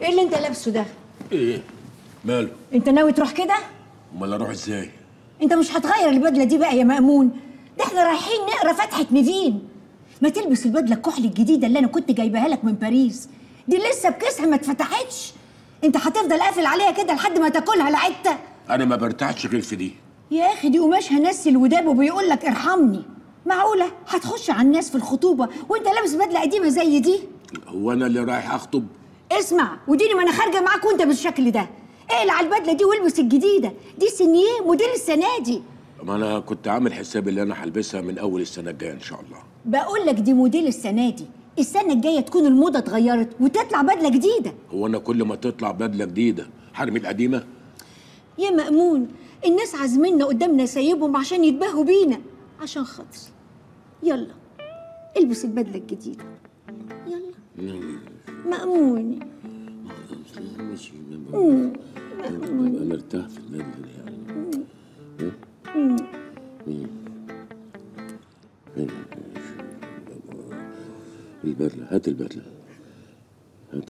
ايه اللي انت لابسه ده؟ ايه ماله؟ انت ناوي تروح كده؟ امال اروح ازاي؟ انت مش هتغير البدله دي بقى يا مأمون؟ ده احنا رايحين نقرا فتحة نيفين. ما تلبس البدله الكحل الجديده اللي انا كنت جايباها لك من باريس، دي لسه بكيسها ما اتفتحتش. انت هتفضل قافل عليها كده لحد ما تاكلها لعبتها؟ انا ما برتاحش غير في دي. يا اخي دي قماشها نسي الوداب وبيقول لك ارحمني. معقوله هتخش على الناس في الخطوبه وانت لابس بدله قديمه زي دي؟ هو انا اللي رايح اخطب؟ اسمع وديني ما انا خارجه معاك وانت بالشكل ده. اقلع البدله دي والبس الجديده دي، سنيه موديل السنه دي. ما انا كنت عامل حسابي اللي انا هلبسها من اول السنه الجايه ان شاء الله. بقول لك دي موديل السنه دي، السنه الجايه تكون الموضه اتغيرت وتطلع بدله جديده. هو انا كل ما تطلع بدله جديده حرمي القديمه؟ يا مأمون الناس عازميننا قدامنا سايبهم عشان يتباهوا بينا، عشان خاطر يلا البس البدله الجديده يلا. مأمون ماشي. ابقى مرتاح في البدله دي يعني. البدله، هات البدله.